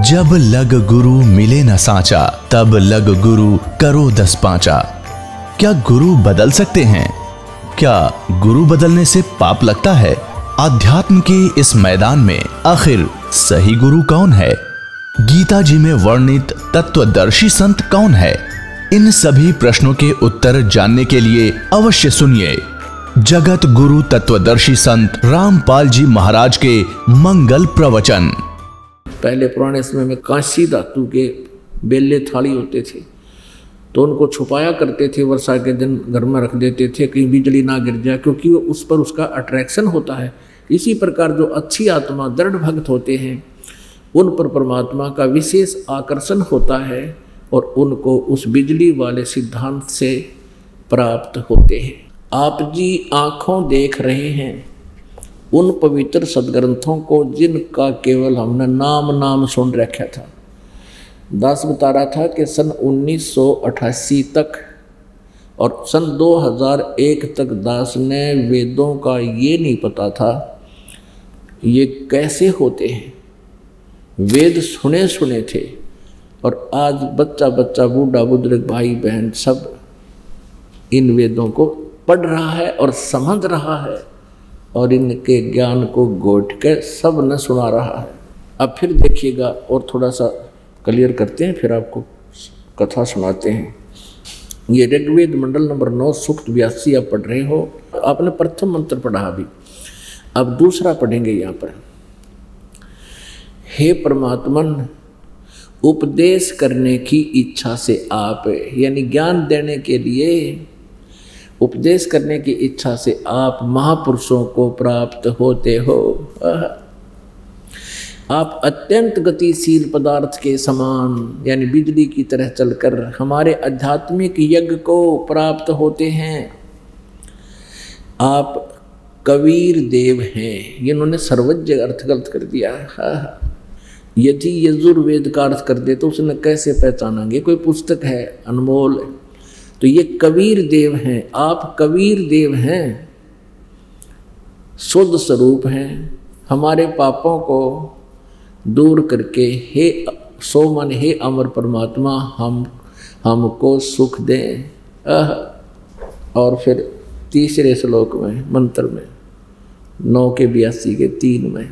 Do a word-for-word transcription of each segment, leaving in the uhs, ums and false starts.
जब लग गुरु मिले न साचा, तब लग गुरु करो दस पांचा। क्या गुरु बदल सकते हैं? क्या गुरु बदलने से पाप लगता है? अध्यात्म के इस मैदान में आखिर सही गुरु कौन है? गीता जी में वर्णित तत्वदर्शी संत कौन है? इन सभी प्रश्नों के उत्तर जानने के लिए अवश्य सुनिए जगत गुरु तत्वदर्शी संत रामपाल जी महाराज के मंगल प्रवचन। पहले पुराने समय में कांसी धातु के बेले थाली होते थे, तो उनको छुपाया करते थे। वर्षा के दिन घर में रख देते थे, कहीं बिजली ना गिर जाए, क्योंकि वो उस पर उसका अट्रैक्शन होता है। इसी प्रकार जो अच्छी आत्मा दृढ़ भक्त होते हैं, उन पर परमात्मा का विशेष आकर्षण होता है और उनको उस बिजली वाले सिद्धांत से प्राप्त होते हैं। आप जी आँखों देख रहे हैं उन पवित्र सदग्रंथों को जिनका केवल हमने नाम नाम सुन रखा था। दास बता रहा था कि सन उन्नीस सौ अट्ठासी तक और सन दो हज़ार एक तक दास ने वेदों का ये नहीं पता था ये कैसे होते हैं। वेद सुने सुने थे और आज बच्चा बच्चा बूढ़ा बुजुर्ग भाई बहन सब इन वेदों को पढ़ रहा है और समझ रहा है और इनके ज्ञान को घोट के सब न सुना रहा है। अब फिर देखिएगा और थोड़ा सा क्लियर करते हैं, फिर आपको कथा सुनाते हैं। ये ऋग्वेद मंडल नंबर नौ सूक्त बयासी आप पढ़ रहे हो। आपने प्रथम मंत्र पढ़ा अभी, अब दूसरा पढ़ेंगे यहाँ पर। हे परमात्मन, उपदेश करने की इच्छा से आप, यानी ज्ञान देने के लिए उपदेश करने की इच्छा से आप महापुरुषों को प्राप्त होते हो। आप अत्यंत गतिशील पदार्थ के समान यानी बिजली की तरह चलकर हमारे आध्यात्मिक यज्ञ को प्राप्त होते हैं। आप कबीर देव हैं। इन्होंने सर्वज्ञ अर्थ गलत कर दिया। यदि यजुर्वेद का अर्थ कर दे तो उसने कैसे पहचानेंगे? कोई पुस्तक है अनमोल, तो ये कबीर देव हैं। आप कबीर देव हैं, शुद्ध स्वरूप हैं। हमारे पापों को दूर करके हे सो मन हे अमर परमात्मा हम हमको सुख दें। और फिर तीसरे श्लोक में मंत्र में नौ के बयासी के तीन में,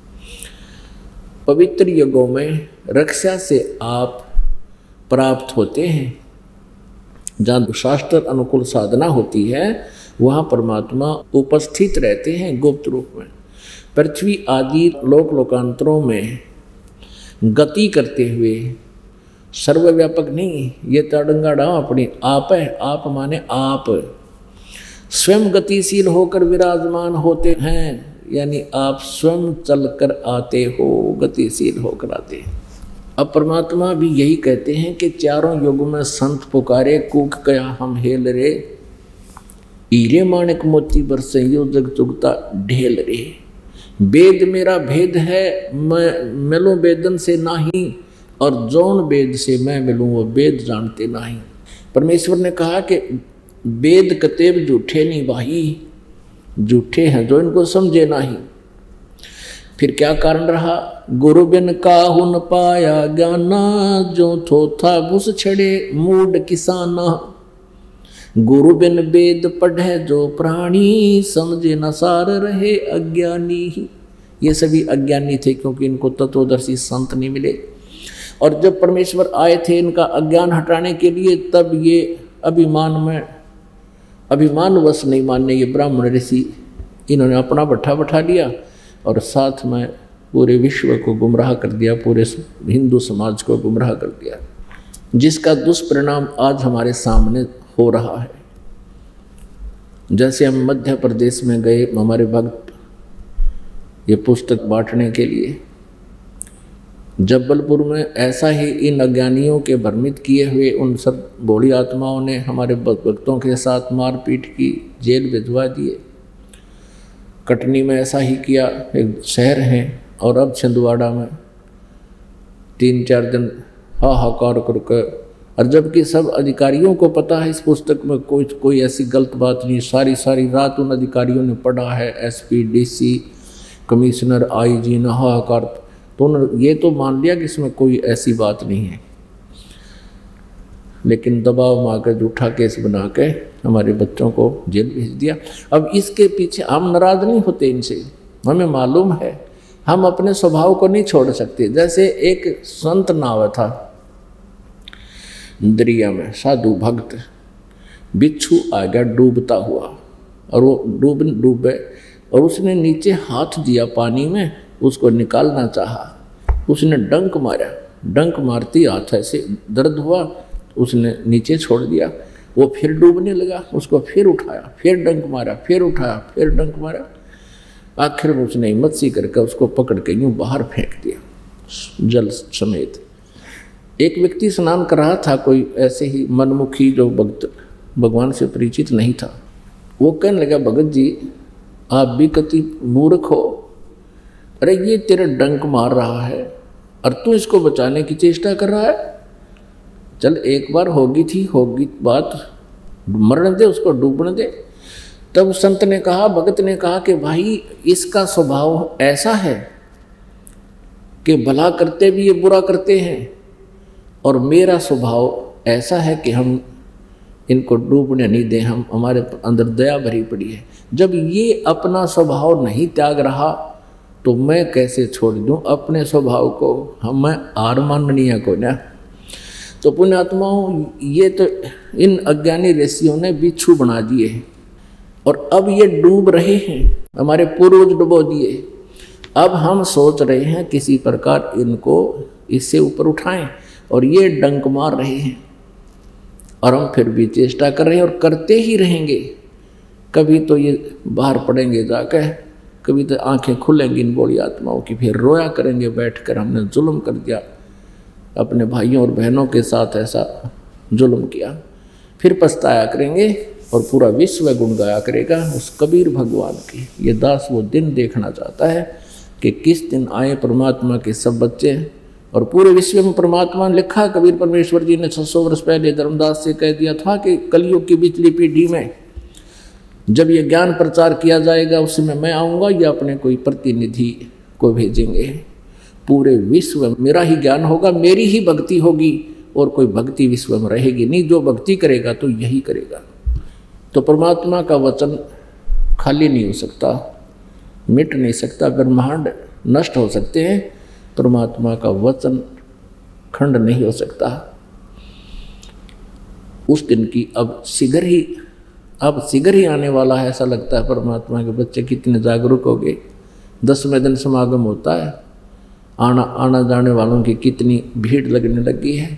पवित्र युगों में रक्षा से आप प्राप्त होते हैं। जहाँ शास्त्र अनुकूल साधना होती है वहाँ परमात्मा उपस्थित रहते हैं गुप्त रूप में। पृथ्वी आदि लोक लोकांतरों में गति करते हुए, सर्वव्यापक नहीं, ये तड़ंगा डाव अपनी आप है। आप माने आप स्वयं गतिशील होकर विराजमान होते हैं, यानी आप स्वयं चलकर आते हो, गतिशील होकर आते हैं। अब परमात्मा भी यही कहते हैं कि चारों युगों में संत पुकारे कूक कया हम हेल रे, हीरे माणिक मोती बरसे यो जग चुगता ढेल रे। वेद मेरा भेद है, मैं मिलूं वेदन से नहीं, और जौन वेद से मैं मिलूं वो वेद जानते नहीं। परमेश्वर ने कहा कि वेद कतेब झूठे नहीं भाई, झूठे हैं जो इनको समझे नहीं। फिर क्या कारण रहा? गुरु बिन काहू न पाया ज्ञाना, जो थोथा बुस छड़े मूड किसाना। गुरु बिन वेद पढ़े जो प्राणी, समझे न सार रहे अज्ञानी। ये सभी अज्ञानी थे क्योंकि इनको तत्वदर्शी संत नहीं मिले। और जब परमेश्वर आए थे इनका अज्ञान हटाने के लिए, तब ये अभिमान में अभिमानवश नहीं मानने ये ब्राह्मण ऋषि, इन्होंने अपना भट्ठा बैठा लिया और साथ में पूरे विश्व को गुमराह कर दिया, पूरे हिंदू समाज को गुमराह कर दिया, जिसका दुष्परिणाम आज हमारे सामने हो रहा है। जैसे हम मध्य प्रदेश में गए, हमारे भक्त ये पुस्तक बांटने के लिए, जबलपुर में ऐसा ही इन अज्ञानियों के भ्रमित किए हुए उन सब भोली आत्माओं ने हमारे भक्तों के साथ मारपीट की, जेल भिजवा दिए। कटनी में ऐसा ही किया, एक शहर है। और अब छिंदवाड़ा में तीन चार दिन हाहाकार करके, और जबकि सब अधिकारियों को पता है इस पुस्तक में कोई कोई ऐसी गलत बात नहीं। सारी सारी रात उन अधिकारियों ने पढ़ा है, एसपी, डीसी, कमिश्नर, आईजी ने हाहाकार तो उन्होंने ये तो मान लिया कि इसमें कोई ऐसी बात नहीं है, लेकिन दबाव में आकर झूठा केस बना के हमारे बच्चों को जेल भेज दिया। अब इसके पीछे हम नाराज नहीं होते इनसे, हमें मालूम है हम अपने स्वभाव को नहीं छोड़ सकते। जैसे एक संत नाव था दरिया में, साधु भक्त, बिच्छू आ गया डूबता हुआ और वो डूब डूबे और उसने नीचे हाथ दिया पानी में, उसको निकालना चाहा, उसने डंक मारा, डंक मारती हाथ ऐसे दर्द हुआ, उसने नीचे छोड़ दिया, वो फिर डूबने लगा, उसको फिर उठाया, फिर डंक मारा, फिर उठाया, फिर डंक मारा, आखिर में उसने हिम्मत सी करके उसको पकड़ के यूँ बाहर फेंक दिया जल समेत। एक व्यक्ति स्नान कर रहा था, कोई ऐसे ही मनमुखी जो भक्त भगवान से परिचित नहीं था, वो कहने लगा भगत जी आप भी कति मूर्ख हो, अरे ये तेरा डंक मार रहा है और तू इसको बचाने की चेष्टा कर रहा है, चल एक बार होगी थी होगी बात, मरने दे उसको, डूबने दे। तब संत ने कहा, भगत ने कहा कि भाई इसका स्वभाव ऐसा है कि भला करते भी ये बुरा करते हैं, और मेरा स्वभाव ऐसा है कि हम इनको डूबने नहीं दें, हम हमारे अंदर दया भरी पड़ी है। जब ये अपना स्वभाव नहीं त्याग रहा तो मैं कैसे छोड़ दूं अपने स्वभाव को, हम मैं हार माननीय को ना। तो पुण्यात्माओं, ये तो इन अज्ञानी ऋषियों ने बिच्छू बना दिए हैं और अब ये डूब रहे हैं, हमारे पूर्वज डुबो दिए। अब हम सोच रहे हैं किसी प्रकार इनको इससे ऊपर उठाएं, और ये डंक मार रहे हैं और हम फिर भी चेष्टा कर रहे हैं और करते ही रहेंगे। कभी तो ये बाहर पड़ेंगे जाकर, कभी तो आंखें खुलेंगी इन बोली आत्माओं की, फिर रोया करेंगे बैठकर हमने जुल्म कर दिया, अपने भाइयों और बहनों के साथ ऐसा जुल्म किया। फिर पछताया करेंगे और पूरा विश्व गुण गाया करेगा उस कबीर भगवान की। ये दास वो दिन देखना चाहता है कि किस दिन आए परमात्मा के सब बच्चे, और पूरे विश्व में परमात्मा ने लिखा, कबीर परमेश्वर जी ने छह सौ वर्ष पहले धर्मदास से कह दिया था कि कलयुग की बिचली पीढ़ी में जब ये ज्ञान प्रचार किया जाएगा उसमें मैं आऊँगा या अपने कोई प्रतिनिधि को भेजेंगे। पूरे विश्व में मेरा ही ज्ञान होगा, मेरी ही भक्ति होगी, और कोई भक्ति विश्व में रहेगी नहीं। जो भक्ति करेगा तो यही करेगा। तो परमात्मा का वचन खाली नहीं हो सकता, मिट नहीं सकता, ब्रह्मांड नष्ट हो सकते हैं, परमात्मा का वचन खंड नहीं हो सकता। उस दिन की अब शीघ्र ही अब शीघ्र ही आने वाला है, ऐसा लगता है। परमात्मा के बच्चे कितने जागरूक हो गए। दसवें दिन समागम होता है, आना आना जाने वालों की कितनी भीड़ लगने लगी है,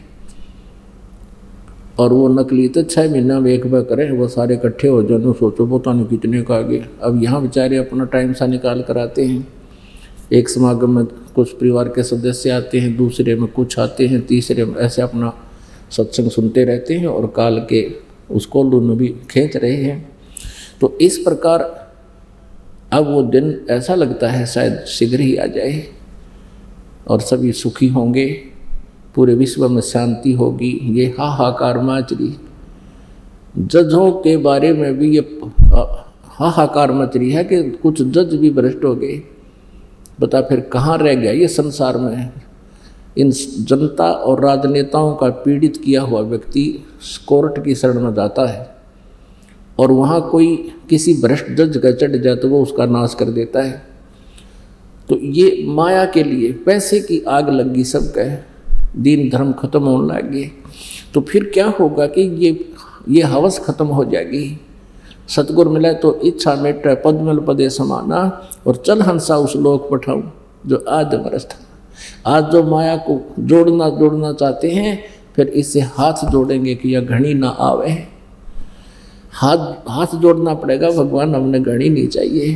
और वो नकली तो छः महीना में एक बार करें, वो सारे इकट्ठे हो जाए, सोचो पता नहीं कितने का आगे। अब यहाँ बेचारे अपना टाइम सा निकाल कर आते हैं। एक समागम में कुछ परिवार के सदस्य आते हैं, दूसरे में कुछ आते हैं, तीसरे में ऐसे अपना सत्संग सुनते रहते हैं और काल के उस कोल्लू में भी खींच रहे हैं। तो इस प्रकार अब वो दिन ऐसा लगता है शायद शीघ्र ही आ जाए और सभी सुखी होंगे, पूरे विश्व में शांति होगी। ये हाहाकार मच रही, जजों के बारे में भी ये हाहाकार मच रही है कि कुछ जज भी भ्रष्ट हो गए। बता फिर कहाँ रह गया ये संसार में। इन जनता और राजनेताओं का पीड़ित किया हुआ व्यक्ति कोर्ट की शरण में जाता है और वहाँ कोई किसी भ्रष्ट जज का चढ़ जाए तो वो उसका नाश कर देता है। तो ये माया के लिए पैसे की आग लगी सबका है, दीन धर्म खत्म होने लगे। तो फिर क्या होगा कि ये ये हवस खत्म हो जाएगी। सतगुर मिला तो इच्छा मेट पद्मल पदे समाना, और चल हंसा उस लोक पठाऊं जो आज मरस था। आज जो माया को जोड़ना जोड़ना चाहते हैं, फिर इससे हाथ जोड़ेंगे कि यह घड़ी ना आवे। हाथ हाथ जोड़ना पड़ेगा, भगवान हमने घड़ी नहीं चाहिए,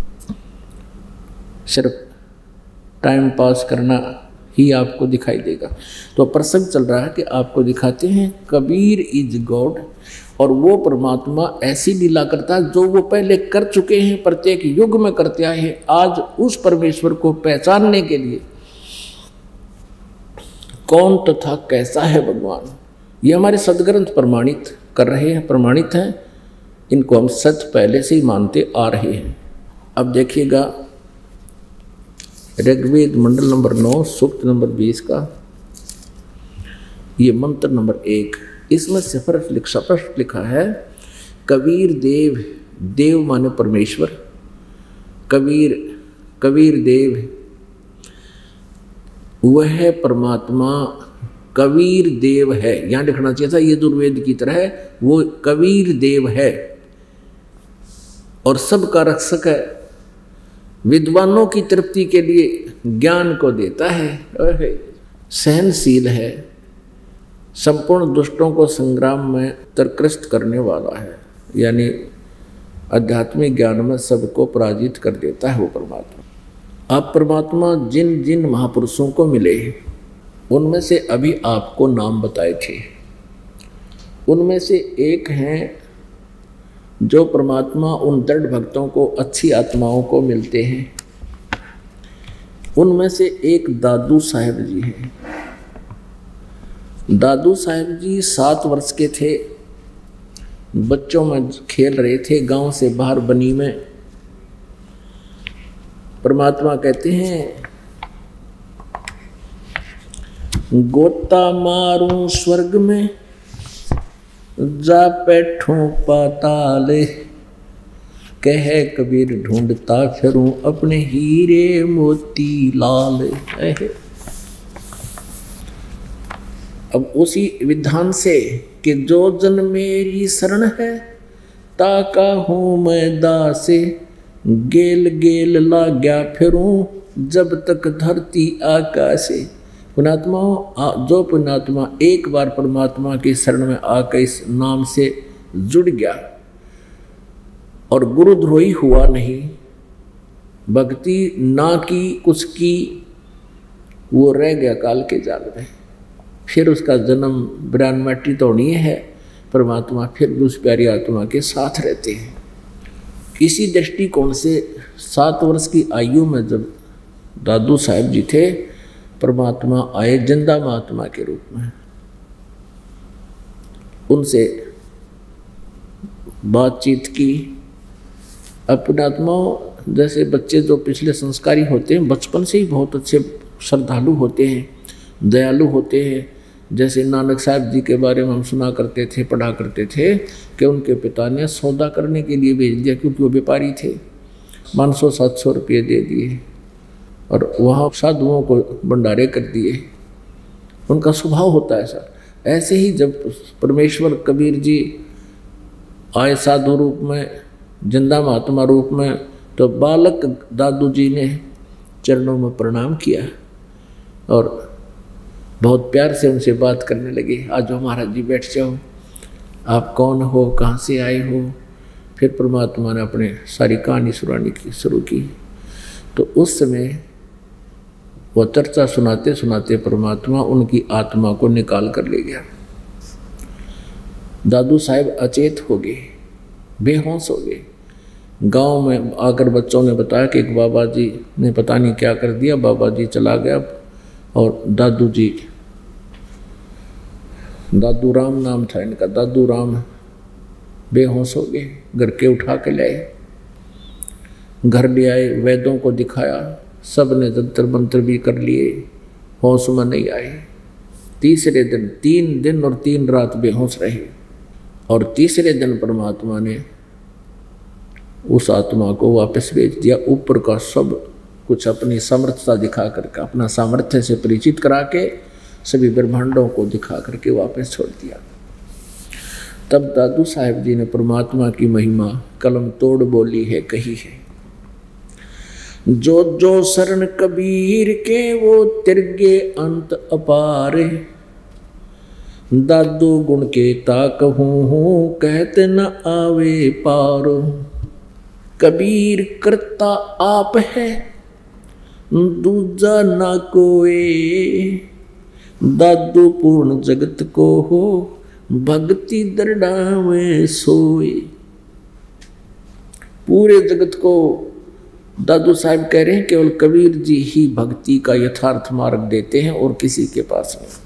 सिर्फ टाइम पास करना ही आपको दिखाई देगा। तो प्रसंग चल रहा है कि आपको दिखाते हैं कबीर इज गॉड, और वो परमात्मा ऐसी लीला करता है जो वो पहले कर चुके हैं, प्रत्येक युग में करते आए हैं। आज उस परमेश्वर को पहचानने के लिए कौन तथा कैसा है भगवान, ये हमारे सदग्रंथ प्रमाणित कर रहे हैं, प्रमाणित हैं। इनको हम सच पहले से ही मानते आ रहे हैं। अब देखिएगा ऋग्वेद मंडल नंबर नौ सूक्त नंबर बीस का ये मंत्र नंबर एक। इसमें स्पष्ट लिख स्पष्ट लिखा है, कबीर देव, देव माने परमेश्वर, कबीर कबीर देव वह परमात्मा कबीर देव है। यहाँ लिखना चाहिए था यजुर्वेद की तरह है, वो कबीर देव है और सबका रक्षक है, विद्वानों की तृप्ति के लिए ज्ञान को देता है, सहनशील है, संपूर्ण दुष्टों को संग्राम में तरकृष्ट करने वाला है, यानी आध्यात्मिक ज्ञान में सबको पराजित कर देता है वो परमात्मा। आप परमात्मा जिन जिन महापुरुषों को मिले उनमें से अभी आपको नाम बताए थे, उनमें से एक हैं जो परमात्मा उन दृढ़ भक्तों को, अच्छी आत्माओं को मिलते हैं। उनमें से एक दादू साहेब जी हैं। दादू साहेब जी सात वर्ष के थे, बच्चों में खेल रहे थे गांव से बाहर बनी में। परमात्मा कहते हैं, गोता मारूं स्वर्ग में, जा बैठूं पाताल, कह कबीर ढूंढता फिरूं अपने हीरे मोती लाल। अब उसी विधान से कि जो जन मेरी शरण है, ताका हूँ मैं दासे, गेल गेल लाग्या फिरूं जब तक धरती आकाशे। पुण्यात्माओं, जो पुण्यात्मा एक बार परमात्मा की शरण में आकर इस नाम से जुड़ गया और गुरुद्रोही हुआ नहीं, भक्ति ना की कुछ की, वो रह गया काल के जाल में। फिर उसका जन्म बिरान मट्टी तो नहीं है, परमात्मा फिर भी उस प्यारी आत्मा के साथ रहते हैं। इसी दृष्टिकोण से सात वर्ष की आयु में जब दादू साहब जी थे, परमात्मा आए जिंदा महात्मा के रूप में। उनसे बातचीत की। अपनात्माओं, जैसे बच्चे जो पिछले संस्कारी होते हैं, बचपन से ही बहुत अच्छे श्रद्धालु होते हैं, दयालु होते हैं। जैसे नानक साहब जी के बारे में हम सुना करते थे, पढ़ा करते थे कि उनके पिता ने सौदा करने के लिए भेज दिया, क्योंकि वो व्यापारी थे। पाँच सौ सात सौ रुपये दे दिए और वहाँ साधुओं को भंडारे कर दिए। उनका स्वभाव होता है सर। ऐसे ही जब परमेश्वर कबीर जी आए साधु रूप में, जिंदा महात्मा रूप में, तो बालक दादू जी ने चरणों में प्रणाम किया और बहुत प्यार से उनसे बात करने लगे। आज महाराज जी बैठ जाओ, आप कौन हो, कहाँ से आए हो। फिर परमात्मा ने अपने सारी कहानी सुनाने की शुरू की। तो उस समय वो चर्चा सुनाते सुनाते परमात्मा उनकी आत्मा को निकाल कर ले गया। दादू साहब अचेत हो गए, बेहोश हो गए। गांव में आकर बच्चों ने बताया कि एक बाबा जी ने पता नहीं क्या कर दिया, बाबा जी चला गया और दादू जी, दादू राम नाम था इनका, दादू राम बेहोश हो गए। घर के उठा के लाए, घर ले आए, वैद्यों को दिखाया, सब ने जंतर मंत्र भी कर लिए, होश में नहीं आए। तीसरे दिन, तीन दिन और तीन रात बेहोश रहे और तीसरे दिन परमात्मा ने उस आत्मा को वापस भेज दिया। ऊपर का सब कुछ अपनी समर्थता दिखा करके, अपना सामर्थ्य से परिचित करा के, सभी ब्रह्मांडों को दिखा करके वापस छोड़ दिया। तब दादू साहब जी ने परमात्मा की महिमा कलम तोड़ बोली है, कही है। जो जो शरण कबीर के वो तिरगे अंत अपार, दादू गुण के ताक हूँ हूँ कहते न आवे पार। कबीर करता आप है दूजा ना कोई, दादू पूर्ण जगत को हो भक्ति दरडावे सोए। पूरे जगत को दादू साहब कह रहे हैं केवल कबीर जी ही भक्ति का यथार्थ मार्ग देते हैं और किसी के पास नहीं।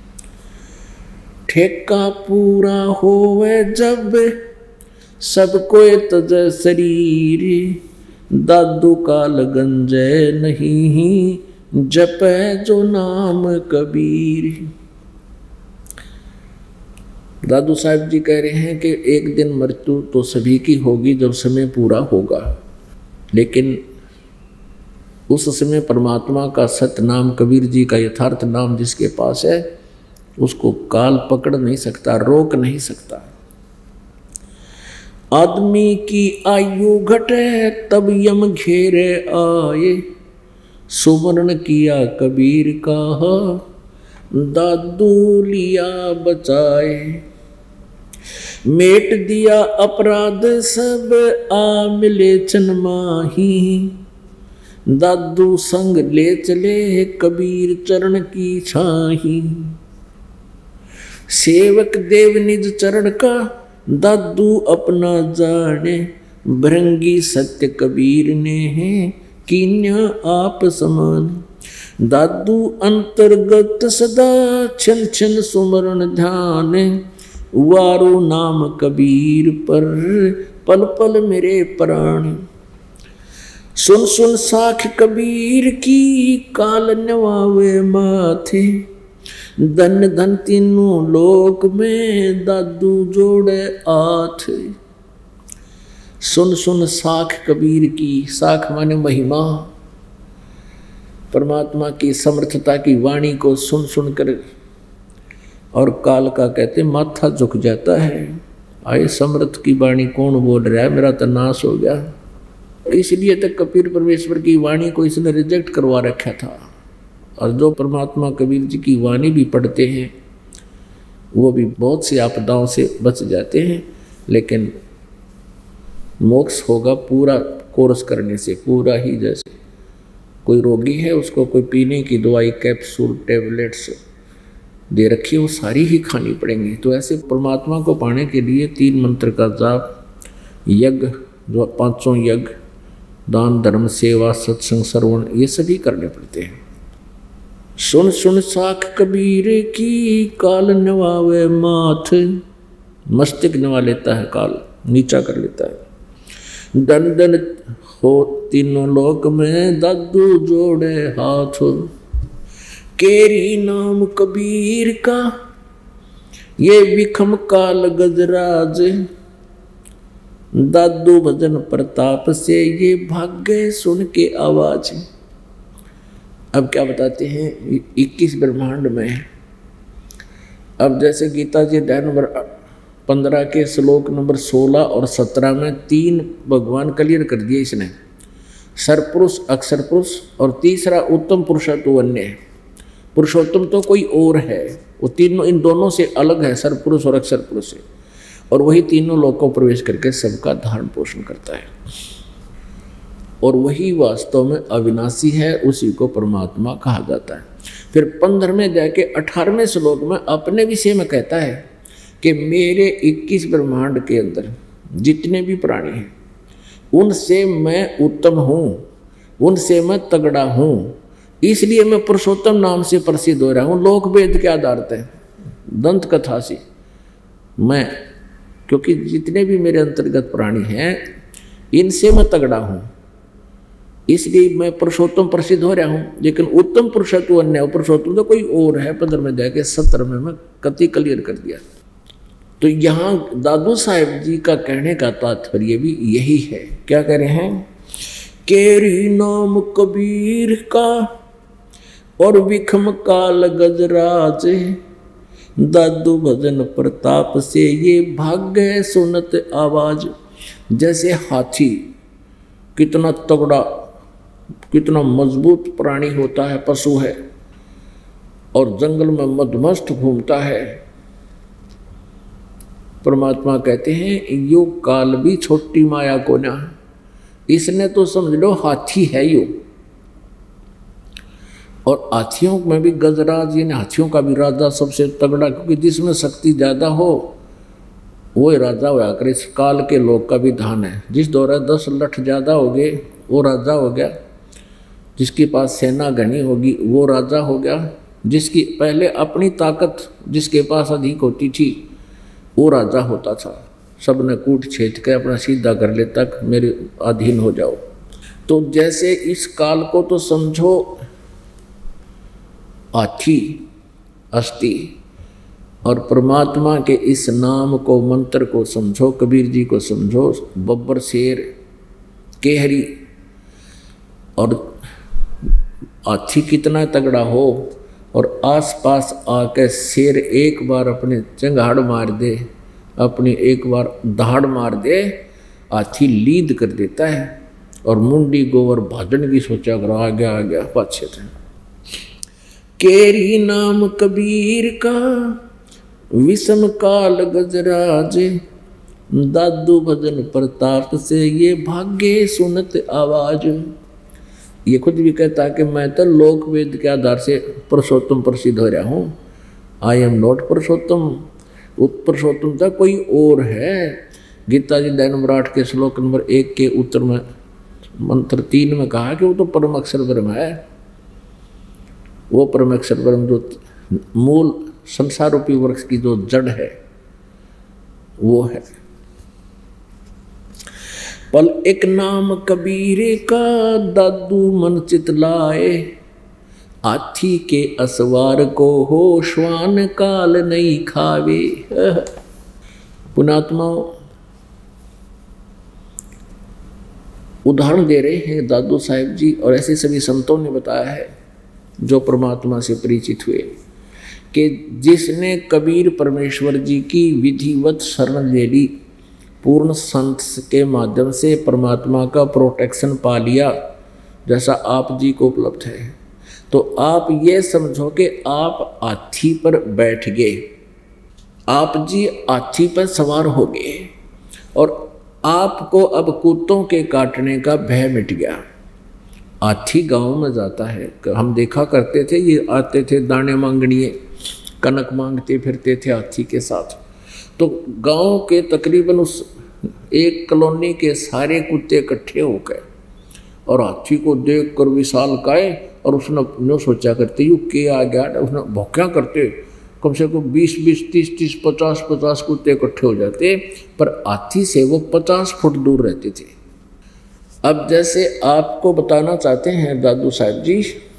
ठेका पूरा होवे जब सब कोई तज शरीर, दादू काल गंजय नहीं, जपै जो नाम कबीर। दादू साहब जी कह रहे हैं कि एक दिन मृत्यु तो सभी की होगी जब समय पूरा होगा, लेकिन उस समय परमात्मा का सत्य नाम, कबीर जी का यथार्थ नाम जिसके पास है, उसको काल पकड़ नहीं सकता, रोक नहीं सकता। आदमी की आयु घटे तब यम घेरे आए, सुमरण किया कबीर का दादू लिया बचाए। मेट दिया अपराध सब आ मिले चनमाही, दादू संग ले चले कबीर चरण की छाही। सेवक देव निज चरण का दादू अपना जाने, भृंगी सत्य कबीर ने है कीन्या आप समान। दादू अंतर्गत सदा छन छन सुमरण ध्यान, वारो नाम कबीर पर पल पल मेरे प्राण। सुन सुन साख कबीर की काल नवावे माथे, धन धन तीनों लोक में दादू जोड़े आठ। सुन सुन साख कबीर की, साख माने महिमा, परमात्मा की समर्थता की वाणी को सुन सुन कर और काल का कहते माथा झुक जाता है। आए समर्थ की वाणी कौन बोल रहा है, मेरा तो नाश हो गया। इसलिए तक कबीर परमेश्वर की वाणी को इसने रिजेक्ट करवा रखा था। और जो परमात्मा कबीर जी की वाणी भी पढ़ते हैं वो भी बहुत सी आपदाओं से बच जाते हैं, लेकिन मोक्ष होगा पूरा कोर्स करने से, पूरा ही। जैसे कोई रोगी है, उसको कोई पीने की दवाई, कैप्सूल, टैबलेट्स दे रखी, वो सारी ही खानी पड़ेंगी। तो ऐसे परमात्मा को पाने के लिए तीन मंत्र का जाप, यज्ञ, जो पांचों यज्ञ, दान धर्म सेवा सत्संग श्रवण, ये सभी करने पड़ते हैं। सुन सुन साख कबीर की काल नवावे माथ, मस्तिष्क नवा लेता है काल, नीचा कर लेता है। दन दन हो तीनों लोक में दादू जोड़े हाथ, केरी नाम कबीर का ये विखम काल गजराज, दादू भजन प्रताप से ये भाग्य सुन के आवाज। अब क्या बताते हैं इक्कीस ब्रह्मांड में। अब जैसे गीता जी अध्याय नंबर पंद्रह के श्लोक नंबर सोलह और सत्रह में तीन भगवान क्लियर कर दिए इसने, सरपुरुष, अक्षर पुरुष और तीसरा उत्तम पुरुषत्व अन्य है। पुरुषोत्तम तो कोई और है, वो तीनों इन दोनों से अलग है, सरपुरुष और अक्षर पुरुष से, और वही तीनों लोकों प्रवेश करके सबका धारण पोषण करता है। और वही वास्तव में अविनाशी है, उसी को परमात्मा कहा जाता है। फिर पंद्रहवें अध्याय के अठारहवें श्लोक में अपने विषय में कहता है कि मेरे इक्कीस ब्रह्मांड के अंदर जितने भी प्राणी हैं उनसे मैं उत्तम हूँ, उनसे मैं तगड़ा हूँ, इसलिए मैं पुरुषोत्तम नाम से प्रसिद्ध हो रहा हूँ। लोक वेद के आधार पर, दंत कथा से मैं, क्योंकि जितने भी मेरे अंतर्गत प्राणी हैं इनसे मैं तगड़ा हूँ, इसलिए मैं पुरुषोत्तम प्रसिद्ध हो रहा हूँ। लेकिन उत्तम पुरुषत्व अन्य, पुरुषोत्तम तो कोई और है। पंद्रहवें अध्याय के सत्र में मैं कति क्लियर कर दिया। तो यहाँ दादू साहेब जी का कहने का तात्पर्य भी यही है। क्या कह रहे हैं? केरी नाम कबीर का और विखम काल गजराज, दादू भजन प्रताप से ये भाग्य सुनत आवाज। जैसे हाथी कितना तगड़ा, कितना मजबूत प्राणी होता है, पशु है, और जंगल में मदमस्त घूमता है। परमात्मा कहते हैं यो काल भी छोटी माया को ना, इसने तो समझ लो हाथी है यो। और हाथियों में भी गजराज, यानी हाथियों का भी राजा सबसे तगड़ा, क्योंकि जिसमें शक्ति ज्यादा हो वो राजा होया करे। इस काल के लोग का भी धान है, जिस दौरा दस लठ ज्यादा हो गए वो राजा हो गया, जिसके पास सेना घनी होगी वो राजा हो गया, जिसकी पहले अपनी ताकत जिसके पास अधिक होती थी वो राजा होता था। सब ने कूट छेद के अपना सीधा कर ले तक मेरे अधीन हो जाओ। तो जैसे इस काल को तो समझो हाथी अस्थि, और परमात्मा के इस नाम को मंत्र को समझो, कबीर जी को समझो बब्बर शेर केहरी। और हाथी कितना तगड़ा हो और आसपास आके शेर एक बार अपने चंगाड़ मार दे, अपनी एक बार दहाड़ मार दे, हाथी लीद कर देता है। और मुंडी गोवर भाजन की सोचा करो, आ गया आ गया पाछे थे। केरी नाम कबीर का विषम काल गजराज, दादू भजन प्रताप से ये भाग्य सुनत आवाज। ये खुद भी कहता कि मैं तो लोक वेद के आधार से पुरुषोत्तम प्रसिद्ध हो रहा हूँ। आई एम नॉट पुरुषोत्तम, पुरुषोत्तम था कोई और है। गीता जी दैन विराट के श्लोक नंबर एक के उत्तर में मंत्र तीन में कहा कि वो तो परम अक्षर ब्रह्म है। वो परम अक्षर ब्रह्म जो मूल संसार रूपी वृक्ष की जो जड़ है वो है। पल एक नाम कबीरे का दादू मन चितलाए, हाथी के असवार को हो श्वान काल नहीं खावे। पुणात्मा उदाहरण दे रहे हैं दादू साहेब जी, और ऐसे सभी संतों ने बताया है जो परमात्मा से परिचित हुए कि जिसने कबीर परमेश्वर जी की विधिवत शरण ले ली, पूर्ण संत के माध्यम से परमात्मा का प्रोटेक्शन पा लिया, जैसा आप जी को उपलब्ध है, तो आप ये समझो कि आप हाथी पर बैठ गए, आप जी हाथी पर सवार हो गए और आपको अब कुत्तों के काटने का भय मिट गया। हाथी गांव में जाता है, हम देखा करते थे, ये आते थे दाने मांगनिए, कनक मांगते फिरते थे हाथी के साथ। तो गांव के तकरीबन उस एक कॉलोनी के सारे कुत्ते इकट्ठे हो गए और हाथी को देख कर विशाल काए, और उसने न सोचा करते यू के आ गया, उसने भौंक्या करते कम से कम बीस बीस तीस तीस पचास पचास कुत्ते इकट्ठे हो जाते, पर हाथी से वो पचास फुट दूर रहते थे। अब जैसे आपको बताना चाहते हैं दादू साहब जी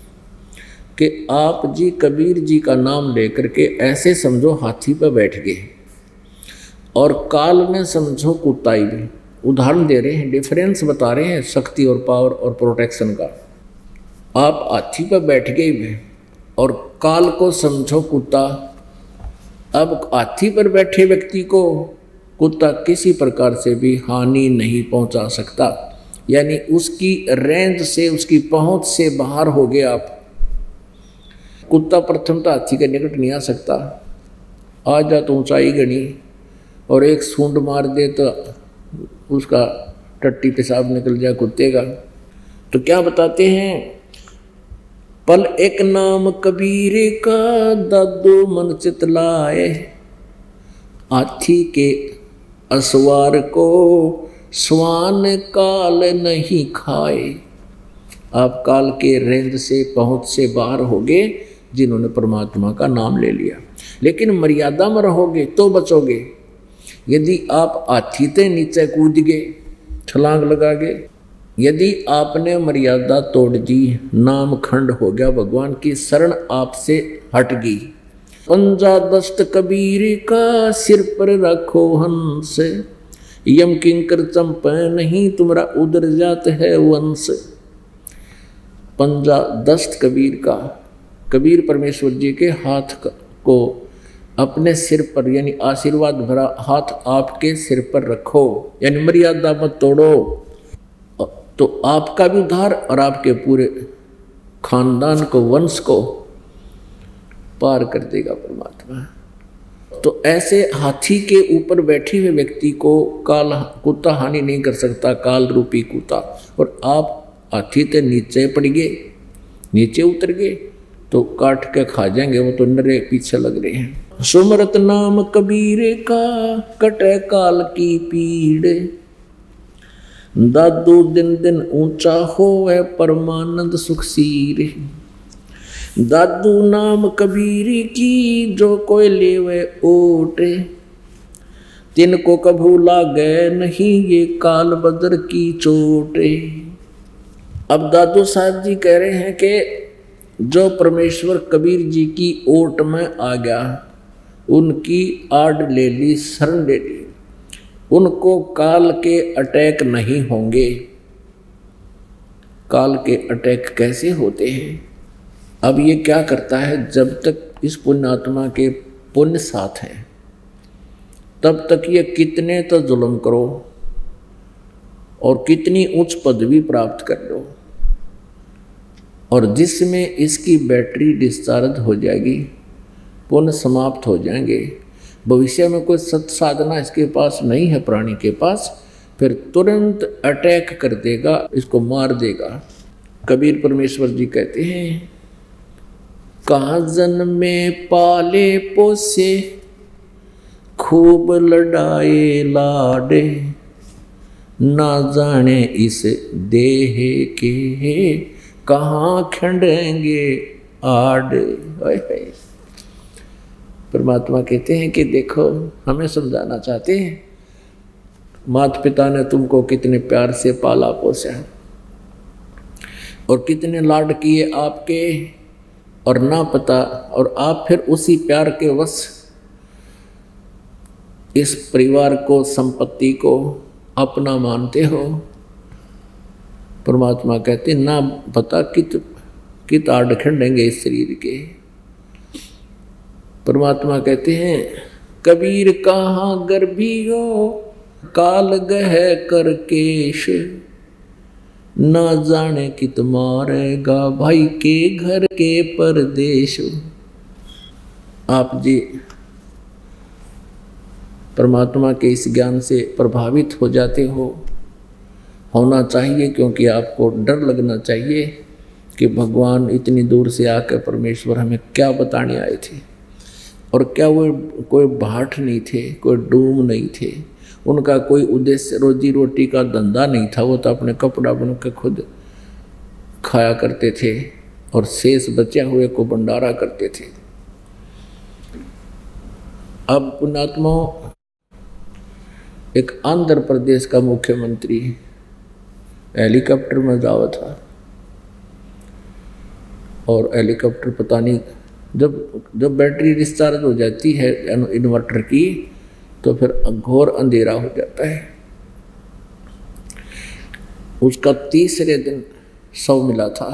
कि आप जी कबीर जी का नाम लेकर के ऐसे समझो हाथी पर बैठ गए और काल में समझो कुत्ताई भी। उदाहरण दे रहे हैं, डिफरेंस बता रहे हैं शक्ति और पावर और प्रोटेक्शन का। आप हाथी पर बैठ गए भी और काल को समझो कुत्ता। अब हाथी पर बैठे व्यक्ति को कुत्ता किसी प्रकार से भी हानि नहीं पहुंचा सकता, यानी उसकी रेंज से, उसकी पहुंच से बाहर हो गए आप। कुत्ता प्रथम तो हाथी के निकट नहीं आ सकता, आ जा तो ऊंचाई गणी और एक सूंड मार दे तो उसका टट्टी पेशाब निकल जाए कुत्ते का। तो क्या बताते हैं, पल एक नाम कबीरे का दादू मन चितलाए, हाथी के असवार को स्वान काल नहीं खाए। आप काल के रेंज से, पहुंच से बाहर हो गए जिन्होंने परमात्मा का नाम ले लिया। लेकिन मर्यादा में रहोगे तो बचोगे। यदि आप हाथी से नीचे कूद गए, छलांग लगा गए, यदि आपने मर्यादा तोड़ दी, नाम खंड हो गया, भगवान की शरण आपसे हट गई। पंजा दस्त कबीर का सिर पर रखो हंस, यम किंकर चंप नहीं तुम्हारा उधर जात है वंश। पंजा दस्त कबीर का, कबीर परमेश्वर जी के हाथ को अपने सिर पर, यानी आशीर्वाद भरा हाथ आपके सिर पर रखो, यानी मर्यादा मत तोड़ो, तो आपका भी उद्धार और आपके पूरे खानदान को, वंश को पार कर देगा परमात्मा। तो ऐसे हाथी के ऊपर बैठे हुए व्यक्ति को काल कुत्ता हानि नहीं कर सकता, काल रूपी कुत्ता। और आप हाथी से नीचे पड़ गए, नीचे उतर गए तो काट के खा जाएंगे, वो तो नरे पीछे लग रहे हैं। सुमरत नाम कबीरे का कटे काल की पीड़, दादू दिन दिन ऊंचा होवे परमानंद सुखसीर। दादू नाम कबीर की जो कोई लेवे ओट, तिनको कभू लागे नहीं ये काल बदर की चोट। अब दादू साहब जी कह रहे हैं कि जो परमेश्वर कबीर जी की ओट में आ गया, उनकी आड़ ले ली, शरण ले ली, उनको काल के अटैक नहीं होंगे। काल के अटैक कैसे होते हैं? अब ये क्या करता है, जब तक इस पुण्यात्मा के पुण्य साथ हैं तब तक ये कितने तो जुल्म करो और कितनी उच्च पदवी प्राप्त कर लो, और जिसमें इसकी बैटरी डिस्चार्ज हो जाएगी, पुण्य समाप्त हो जाएंगे, भविष्य में कोई सत साधना इसके पास नहीं है प्राणी के पास, फिर तुरंत अटैक कर देगा, इसको मार देगा। कबीर परमेश्वर जी कहते हैं, कहाँ जन्मे पाले पोसे खूब लड़ाए लाडे, ना जाने इस देह के कहाँ खंडेंगे आड़। परमात्मा कहते हैं कि देखो, हमें समझाना चाहते हैं, माता पिता ने तुमको कितने प्यार से पाला पोसा और कितने लाड किए आपके, और ना पता, और आप फिर उसी प्यार के वश इस परिवार को, संपत्ति को अपना मानते हो। परमात्मा कहते ना पता कित कित आड़ खंडेंगे इस शरीर के। परमात्मा कहते हैं, कबीर कहाँ गर्भियो काल गह कर केश, ना जाने कित मारेगा भाई के घर के परदेश। आप जी परमात्मा के इस ज्ञान से प्रभावित हो जाते हो, होना चाहिए, क्योंकि आपको डर लगना चाहिए कि भगवान इतनी दूर से आकर परमेश्वर हमें क्या बताने आए थे, और क्या वो कोई भाट नहीं थे, कोई डूम नहीं थे, उनका कोई उद्देश्य रोजी रोटी का धंधा नहीं था, वो तो अपने कपड़ा बन के खुद खाया करते थे और शेष बचे हुए को भंडारा करते थे। अब पुण्यात्मा, एक आंध्र प्रदेश का मुख्यमंत्री हेलीकॉप्टर में जावा था, और हेलीकॉप्टर पता नहीं, जब जब बैटरी डिस्चार्ज हो जाती है इन्वर्टर की, तो फिर घोर अंधेरा हो जाता है। उसका तीसरे दिन शव मिला था,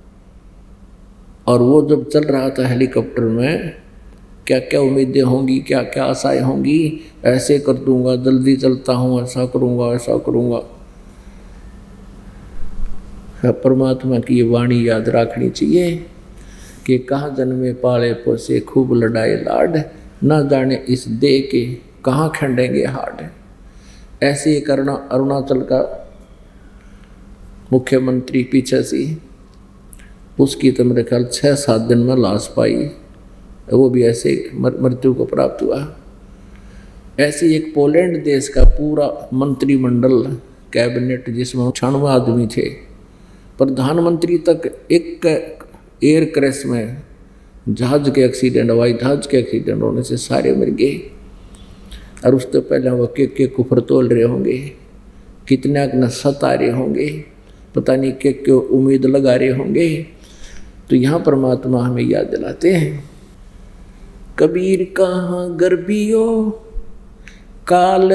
और वो जब चल रहा था हेलीकॉप्टर में, क्या क्या उम्मीदें होंगी, क्या क्या आशाएं होंगी, ऐसे कर दूंगा, जल्दी चलता हूँ, ऐसा करूँगा, ऐसा करूँगा। परमात्मा की ये वाणी याद रखनी चाहिए कि कहाँ जन्मे पाले पोसे खूब लड़ाए लाड, ना जाने इस देह के कहाँ खंडेंगे हाड। ऐसे ही करना अरुणाचल का मुख्यमंत्री पीछे से, उसकी तो मेरे ख्याल छः सात दिन में लाश पाई, वो भी ऐसे मृत्यु को प्राप्त हुआ। ऐसे एक पोलैंड देश का पूरा मंत्रिमंडल, कैबिनेट, जिसमें छियानवे आदमी थे, प्रधानमंत्री तक एक एयर क्रैश में, जहाज के एक्सीडेंट, हवाई जहाज के एक्सीडेंट होने से सारे मर गए। और उससे पहले वो के के कुफर तोल रहे होंगे, कितना न सता रहे होंगे, पता नहीं के क्यों उम्मीद लगा रहे होंगे। तो यहाँ परमात्मा हमें याद दिलाते हैं, कबीर कहाँ गर्भियो काल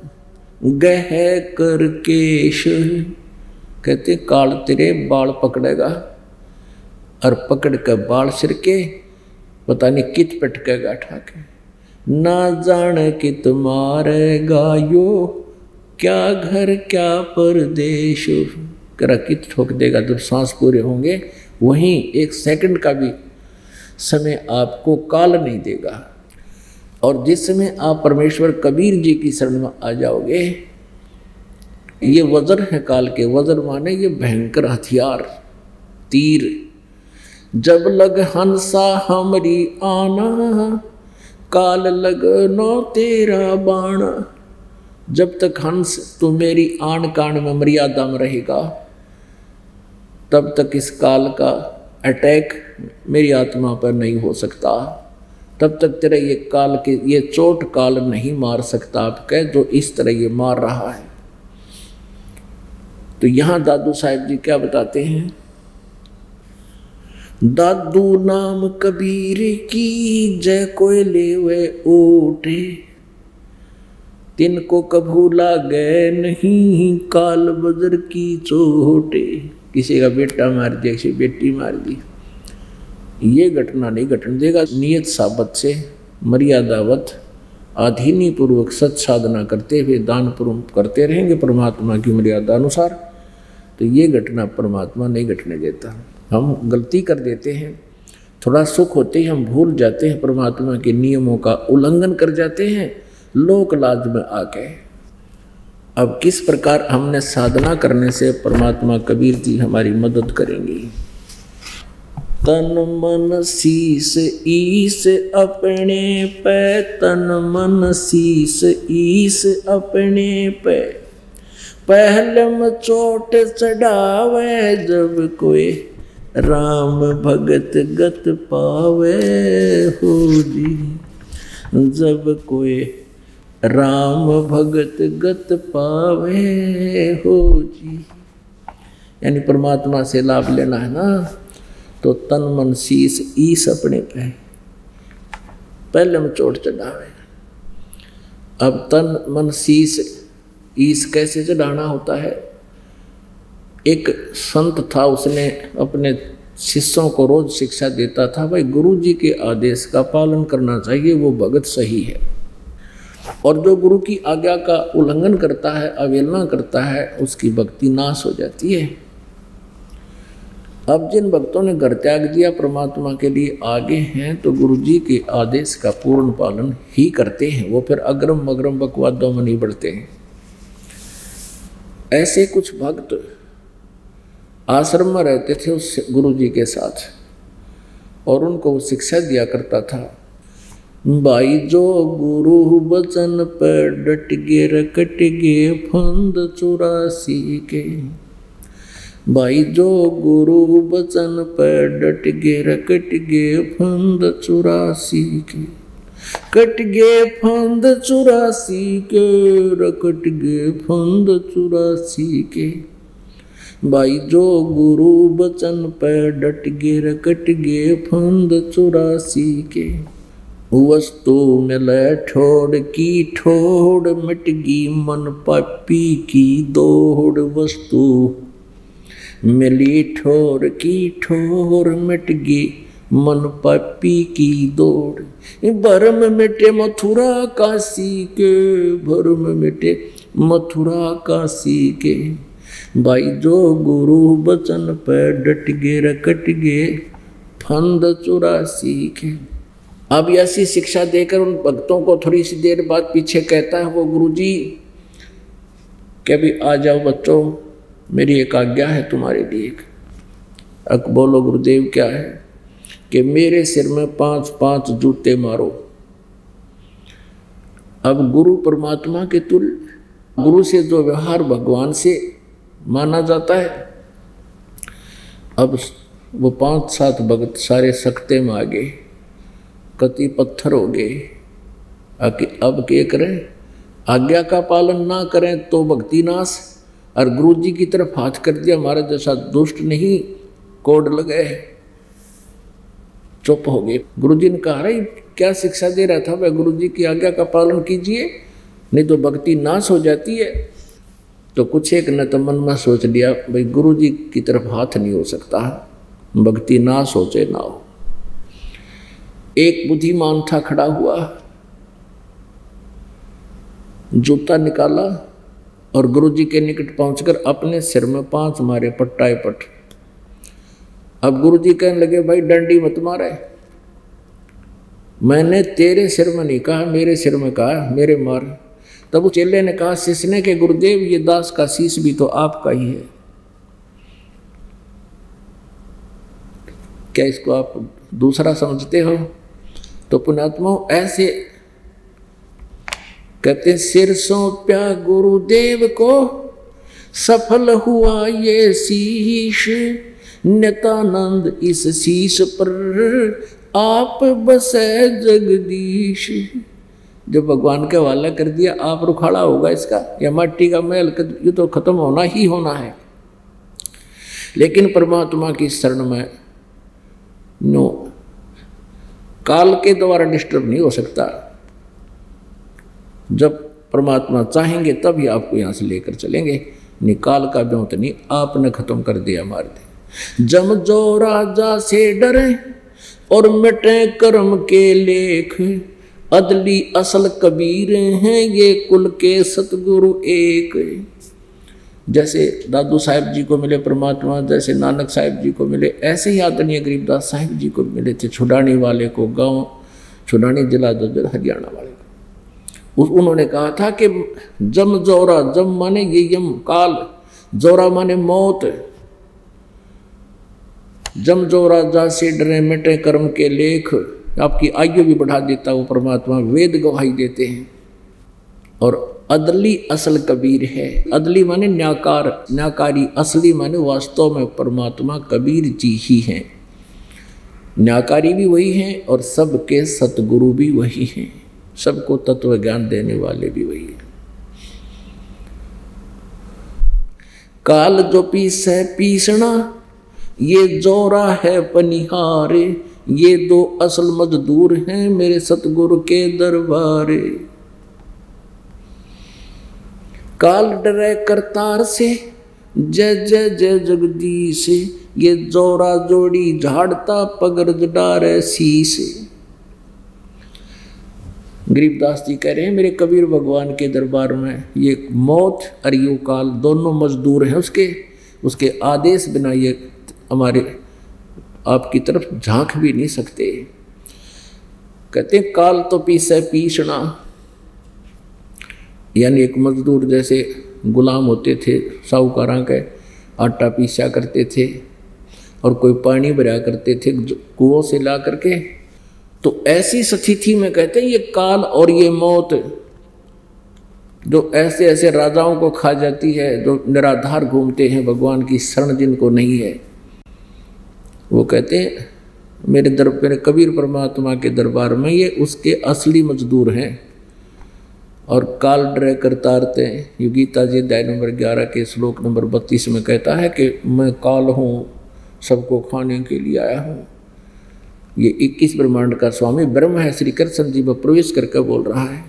गह कर केश। कहते काल तेरे बाल पकड़ेगा, और पकड़ कर बाल सिर के पता नहीं कित पटकेगा ठाके, ना जाने कित मारेगा यो, क्या घर क्या परदेश। करा कित ठोक देगा। जब सांस पूरे होंगे, वहीं एक सेकंड का भी समय आपको काल नहीं देगा। और जिस समय आप परमेश्वर कबीर जी की शरण में आ जाओगे, ये वज्र है काल के। वज्र माने ये भयंकर हथियार, तीर। जब लग हंसा हमरी आना, काल लगनो तेरा बाण। जब तक हंस तू मेरी आन कान में मर्यादा में रहेगा, तब तक इस काल का अटैक मेरी आत्मा पर नहीं हो सकता। तब तक तेरा ये काल के ये चोट काल नहीं मार सकता आपके, जो इस तरह ये मार रहा है। तो यहाँ दादू साहिब जी क्या बताते हैं, दादू नाम कबीर की जय कोय लेवे ओटे, तिनको कभू लागे नहीं काल बजर की चोटे। किसी का बेटा मार दिया, किसी बेटी मार दी, ये घटना नहीं घटने देगा। नियत साबत से मर्यादावत आधीनी पूर्वक सत साधना करते हुए दान पुण्य करते रहेंगे परमात्मा की मर्यादा अनुसार, तो ये घटना परमात्मा नहीं घटने देता। हम गलती कर देते हैं, थोड़ा सुख होते ही हम भूल जाते हैं, परमात्मा के नियमों का उल्लंघन कर जाते हैं लोक लाज में आके। अब किस प्रकार हमने साधना करने से परमात्मा कबीर जी हमारी मदद करेंगी। तन मन शीस ईस अपने पे, तन मन शीस ईस अपने पे, पहलम चोट चढ़ावे जब कोई राम भगत गत पावे हो जी, जब कोई राम भगत गत पावे हो जी। यानी परमात्मा से लाभ लेना है ना, तो तन मन शीस ईस अपने पे, पहले में चोट चढ़ावे। अब तन मन शीस ईस कैसे चढ़ाना होता है। एक संत था, उसने अपने शिष्यों को रोज शिक्षा देता था, भाई गुरु जी के आदेश का पालन करना चाहिए, वो भगत सही है, और जो गुरु की आज्ञा का उल्लंघन करता है, अवहेलना करता है, उसकी भक्ति नाश हो जाती है। अब जिन भक्तों ने घर त्याग दिया, परमात्मा के लिए आगे हैं, तो गुरु जी के आदेश का पूर्ण पालन ही करते हैं, वो फिर अग्रम मग्रम बकवादों में नहीं बढ़ते हैं। ऐसे कुछ भक्त आश्रम में रहते थे उस गुरु जी के साथ, और उनको वो शिक्षा दिया करता था, भाई जो गुरु बचन पर डट गे रकट गे फंद चौरासी के, भाई जो गुरु बचन पर डट गे रकट गे फंद चौरासी के, कट गे फंद चौरासी के, रकट गे फंद चौरासी के, भाई जो गुरु बचन पर डट गे रकट गे फंद चौरासी के, वस्तु मिले ठोड़ की ठोड़ मिटगी मन पापी की दौड़, वस्तु मिली ठोर की ठोर मिटगी मन पापी की दौड़, भरम मिटे मथुरा काशी के, भरम मिटे मथुरा काशी के, भाई जो गुरु बचन पर डट गे रकट गे फंद चौरासी के। अब ऐसी शिक्षा देकर उन भक्तों को थोड़ी सी देर बाद पीछे कहता है वो गुरु जी कि अभी आ जाओ बच्चों, मेरी एक आज्ञा है तुम्हारे लिए। अब बोलो गुरुदेव क्या है, कि मेरे सिर में पांच पांच जूते मारो। अब गुरु परमात्मा के तुल्य, गुरु से जो व्यवहार भगवान से माना जाता है, अब वो पांच सात भगत सारे सख्ते में आ गए, कति पत्थर हो गए। अब क्या करें, आज्ञा का पालन ना करें तो भक्ति नाश, और गुरु जी की तरफ हाथ कर दिया, हमारा जैसा दुष्ट नहीं कोड लगे, चुप हो गए। गुरु जी ने कहा अरे क्या शिक्षा दे रहा था, भाई गुरु जी की आज्ञा का पालन कीजिए, नहीं तो भक्ति नाश हो जाती है। तो कुछ एक ने तो मन में सोच लिया, भाई गुरु जी की तरफ हाथ नहीं हो सकता, भक्ति नाश हो चाहे ना हो। एक बुद्धिमान था खड़ा हुआ, जूता निकाला और गुरु जी के निकट पहुंचकर अपने सिर में पांच मारे पट्टाए पट। अब गुरु जी कहने लगे भाई डंडी मत मारे, मैंने तेरे सिर में नहीं कहा, मेरे सिर में कहा, मेरे मार। तब उस चेले ने कहा शिष्य ने कि गुरुदेव ये दास का शीश भी तो आपका ही है, क्या इसको आप दूसरा समझते हो? तो पुण्यात्मा ऐसे कहते सिर सौंप्या गुरुदेव को, सफल हुआ ये शीश, नित्यानंद इस शीश पर आप बसे जगदीश। जब भगवान के हवाला कर दिया, आप रुखाड़ा होगा इसका, या माटी का महल, ये तो खत्म होना ही होना है। लेकिन परमात्मा की शरण में नो काल के द्वारा डिस्टर्ब नहीं हो सकता। जब परमात्मा चाहेंगे तभी आपको यहाँ से लेकर चलेंगे, निकाल का ब्यों तो नहीं आपने खत्म कर दिया, मार दिया। जम जो राजा से डरे और मिटे कर्म के लेख, अदली असल कबीर हैं ये कुल के सतगुरु एक। जैसे दादू साहिब जी को मिले परमात्मा, जैसे नानक साहिब जी को मिले, ऐसे ही आदरणीय गरीबदास साहिब जी को मिले थे। छुड़ानी वाले को गांव छुड़ानी जिला ददर हरियाणा वाले को उस उन्होंने कहा था कि जम जोरा, जम माने ये यम काल, जोरा माने मौत। जम जोरा जा से डरे मिटे कर्म के लेख, आपकी आयु भी बढ़ा देता वो परमात्मा, वेद गवाही देते हैं। और अदली असल कबीर है, अदली माने न्याकार, न्याकारी, असली माने वास्तव में परमात्मा कबीर जी ही हैं। न्याकारी भी वही हैं और सबके सतगुरु भी वही हैं, सबको तत्व ज्ञान देने वाले भी वही हैं। काल जो पीस है पीसना, ये जोरा है पनिहारे, ये दो असल मजदूर हैं मेरे सतगुरु के दरबारे। काल डरे करतार से, जय जय जय जगदीश, ये जोरा जोड़ी झाड़ता पगरज डारे शीश। गरीबदास जी कह रहे हैं मेरे कबीर भगवान के दरबार में ये मौत और यू काल दोनों मजदूर हैं उसके, उसके आदेश बिना ये हमारे आपकी तरफ झांक भी नहीं सकते। कहते हैं काल तो पीसे पीसना, यानी एक मजदूर जैसे गुलाम होते थे साहूकारों के, आटा पीसा करते थे और कोई पानी भरा करते थे कुओं से ला करके। तो ऐसी स्थिति में कहते हैं ये काल और ये मौत जो ऐसे ऐसे राजाओं को खा जाती है, जो निराधार घूमते हैं, भगवान की शरण जिनको नहीं है, वो कहते हैं मेरे दर मेरे कबीर परमात्मा के दरबार में ये उसके असली मजदूर हैं। और काल डरे करतारते, ये गीता जी अध्याय नंबर ग्यारह के श्लोक नंबर बत्तीस में कहता है कि मैं काल हूँ, सबको खाने के लिए आया हूँ। ये इक्कीस ब्रह्मांड का स्वामी ब्रह्म है, श्री कृष्ण जी में प्रवेश करके बोल रहा है।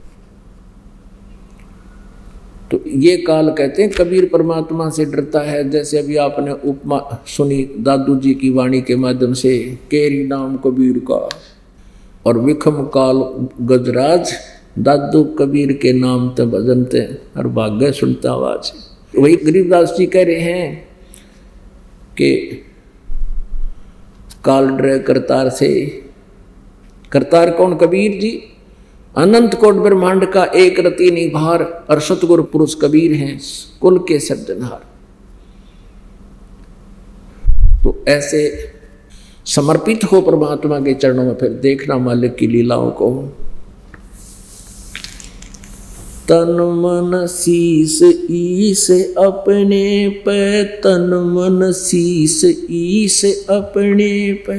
तो ये काल कहते हैं कबीर परमात्मा से डरता है। जैसे अभी आपने उपमा सुनी दादू जी की वाणी के माध्यम से, केरी नाम कबीर का और विखम काल गजराज, दादू कबीर के नाम ते भजनते और भाग्य सुनता आवाज। वही गरीबदास जी कह रहे हैं कि काल डरे करतार से, करतार कौन? कबीर जी। अनंत कोट ब्रह्मांड का एक रति निभार और सतगुरु पुरुष कबीर हैं, कुल के सज्जनहार। तो ऐसे समर्पित हो परमात्मा के चरणों में, फिर देखना मालिक की लीलाओं को। तन मन शीस ईस अपने पे, तन मन शीस ईस अपने पे,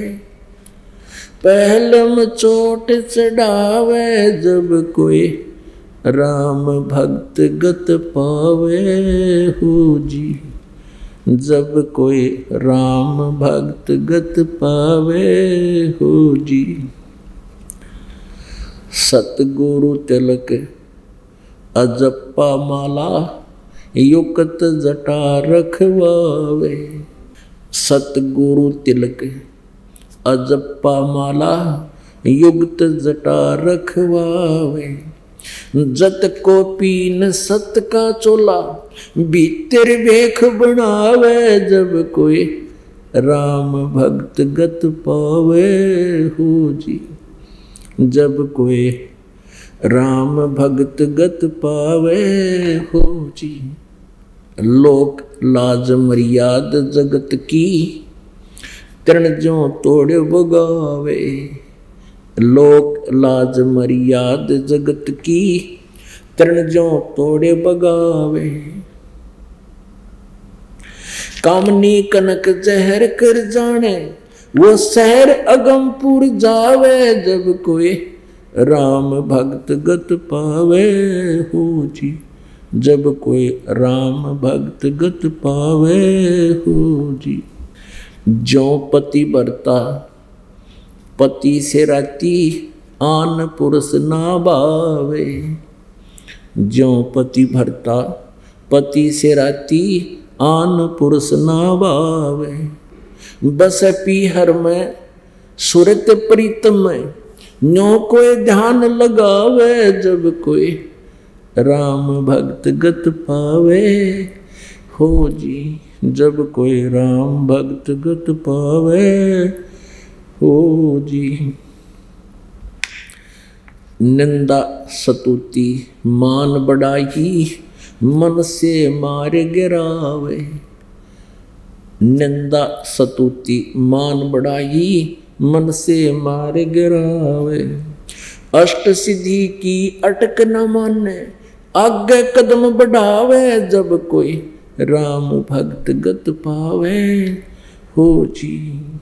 पहलम चोट चढ़ावे जब कोई राम भक्त गत पावे हो जी, जब कोई राम भक्त गत पावे हो जी। सतगुरु तिलक अजप्पा माला, युक्त जटा रखवावे। सतगुरु तिलक अजप्पा माला, युक्त जटा रखवावे। जत को पीन सत का चोला, भीतर भेख बनावे जब कोई राम भक्त गत पावे हो जी, जब कोई राम भक्त गत पावे हो जी। लोक लाज मर्याद जगत की, तृण ज्यों तोड़ बगावे। लोक लाज मर्याद जगत की, तृण ज्यों तोड़ बगावे। कामनी कनक जहर कर जाने, वो शहर अगमपुर जावे जब कोई राम भक्त गत पावे हो जी, जब कोई राम भक्त गत पावे हो जी। जो पति बरता पति से राती आन पुरुष ना भावे। जो पति भरता पति से राती आन पुरुष ना भावे। बस पीहर में सुरत प्रीतम में न्यो कोई ध्यान लगावे। जब कोई राम भक्त गत पावे हो जी। जब कोई राम भक्त गत पावे हो जी। निंदा सतुति मान बढ़ाई मन से मार गिरावे। निंदा सतुति मान बढ़ाई मन से मार गिरावे। अष्ट सिद्धि की अटक न माने आगे कदम बढ़ावे। जब कोई राम भक्त गत पावे हो जी।